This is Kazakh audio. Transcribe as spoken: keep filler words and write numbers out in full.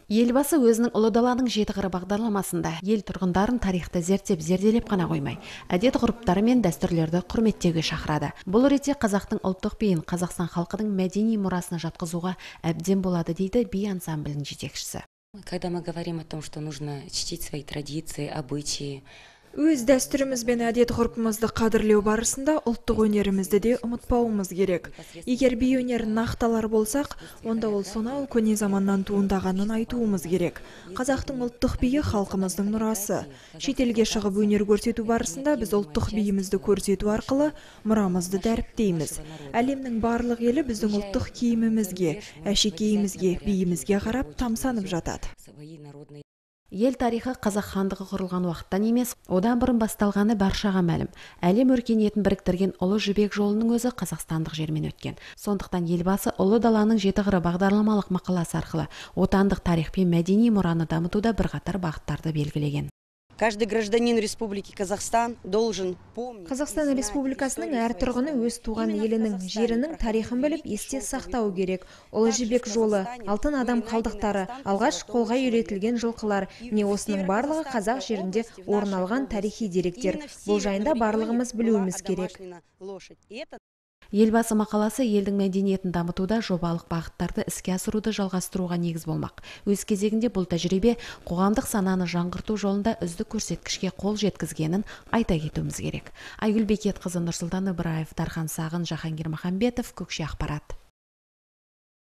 Елбасы өзінің ұлы даланың жеті қыры бағдарламасында ел тұрғындарын тарихты зерттеп зерделеп қана қоймай, әдет-ғұрыптары мен дәстүрлерді құрметтеуге шақырады. Бұл ретте қазақтың ұлттық биін Қазақстан халқының мәдени мұрасына жатқызуға әбден болады, дейді би ансамблінің жетекшісі. Когда мы говорим о том, что нужно чтить свои традиции, обычаи, Өз дәстүріміз бен әдет-ғұрпымызды қадірлеу барысында ұлттық өнерімізді де ұмытпауымыз керек. Егер би өнерін нақталар болсақ, онда ол сонау көне заманнан туындағанын айтуымыз керек. Қазақтың ұлттық биі халқымыздың мұрасы. Шетелге шығып өнер көрсету барысында біз ұлттық биімізді көрсету арқылы мұрамызды дәріптейміз. Әлемнің барлық елі біздің ұлттық киімімізге, әшекейімізге, биімізге қарап тамсанып жатады. Ел тарихы қазақ хандығы құрылған уақыттан емес, одан бұрын басталғаны баршаға мәлім. Әлем өркениетін біріктірген ұлы жібек жолының өзі қазақстандық жермен өткен. Сондықтан елбасы ұлы даланың жеті қыры бағдарламалық мақаласы арқылы отандық тарих пен мәдени мұраны дамытуда бірқатар бағыттарды белгілеген. Каждый гражданин Республики Казахстан должен помнить. Қазақстан Республикасының әр тұрғыны өз туған елінің, жерінің тарихын біліп есте сақтау керек. Ұлы жібек жолы, алтын адам қалдықтары, алғаш қолға үйретілген жылқылар, не осының барлығы қазақ жерінде орын алған тарихи деректер. Бұл жайында барлығымыз білуіміз керек. Елбасы мақаласы елдің мәдениетін дамытуда жобалық бағыттарды іске асыруды жалғастыруға негіз болмақ. Өз кезегінде бұл тәжірибе қоғамдық сананы жаңғырту жолында үздік көрсеткішке қол жеткізгенін айта кетуіміз керек. Айгүл Бекетқызы, Нұрсұлтан Ыбыраев, Дархан Сағын, Жахангир Махамбетов, Көкше ақпарат.